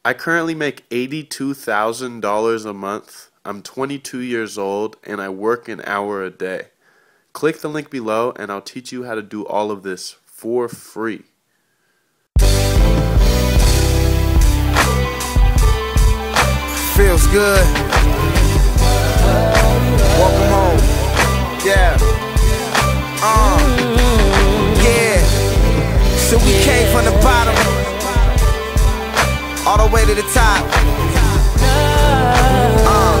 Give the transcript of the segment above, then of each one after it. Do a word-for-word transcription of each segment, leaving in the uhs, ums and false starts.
I currently make eighty-two thousand dollars a month. I'm twenty-two years old and I work an hour a day. Click the link below and I'll teach you how to do all of this for free. Feels good. Welcome home. Yeah. Uh. Yeah. So we came from the bottom all the way to the top. Uh.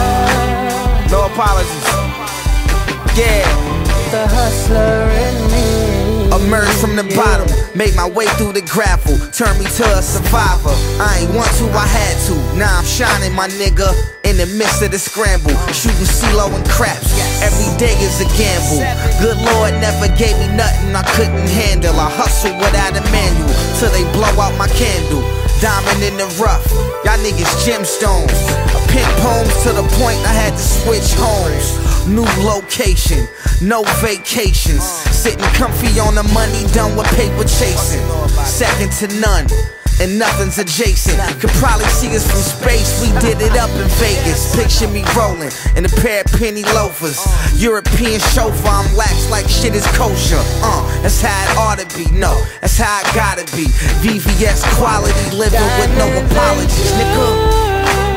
No apologies. Yeah. The hustler in me. Emerged from the bottom, made my way through the gravel, turned me to a survivor. I ain't want to, I had to. Now I'm shining, my nigga, in the midst of the scramble, shooting CeeLo and craps. Every day is a gamble. Good Lord never gave me nothing I couldn't handle. I hustle without a manual till they blow out my candle. Diamond in the rough, y'all niggas gemstones. I pen poems to the point I had to switch homes. New location, no vacations. Sitting comfy on the money, done with paper chasing. Second to none, and nothing's adjacent. Could probably see us from space, we did it up in Vegas. Picture me rolling in a pair of penny loafers. European chauffeur, I'm lax like shit is kosher. Uh, that's how it ought to be, no, that's how it gotta be. V V S quality living with no apologies, nigga.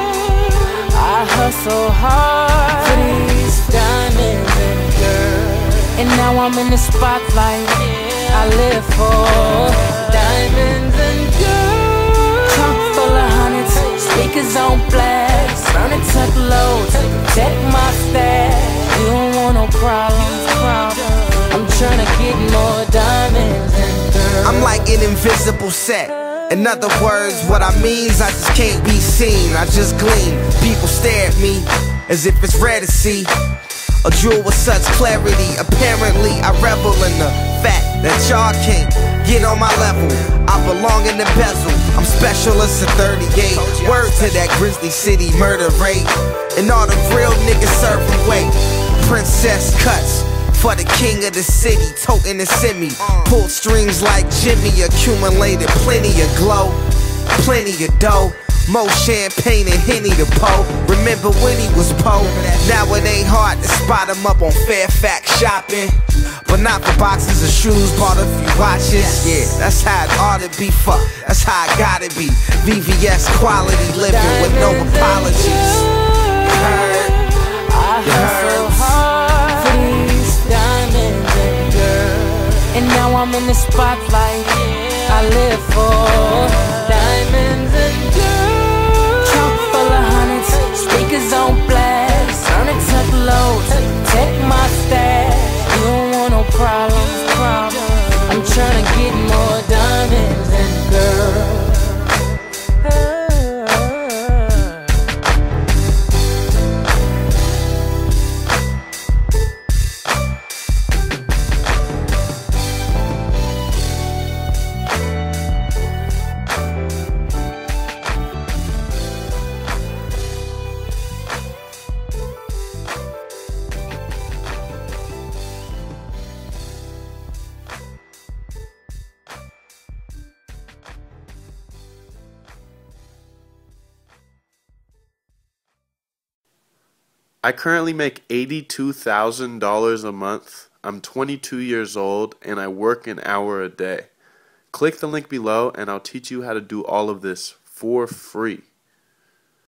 I hustle hard for these diamonds and girls, and now I'm in the spotlight. I live for diamonds and girls. Trunk full of hundreds, speakers on blast, burn and tuck loads, protect my stash. You don't want no problems, problems. I'm tryna get more diamonds and girls. I'm like an invisible set. In other words, what I mean is I just can't be seen, I just gleam. People stare at me as if it's rare to see a jewel with such clarity. Apparently I revel in the fact that y'all can't get on my level. I belong in the bezel, I'm specialist at thirty-eight. Word to that Grizzly City murder rate, and all the real niggas serving weight. Princess cuts for the king of the city, toting the semi. Pulled strings like Jimmy, accumulated plenty of glow, plenty of dough. More champagne and Henny to Poe. Remember when he was Poe? Now it ain't hard to spot him up on Fairfax shopping. But not for boxes of shoes, bought a few watches. Yeah, that's how it ought to be, fuck, that's how it gotta be. V V S quality living with no apologies. You heard? I hustle hard for these diamonds and girls, and now I'm in the spotlight. I live for diamonds and girls. Trunk full of hundreds, speakers on blast, burn and tuck loads, protect my stash. You don't want no problems, problems. I'm tryna get more diamonds and girls. I currently make eighty-two thousand dollars a month. I'm twenty-two years old and I work an hour a day. Click the link below and I'll teach you how to do all of this for free.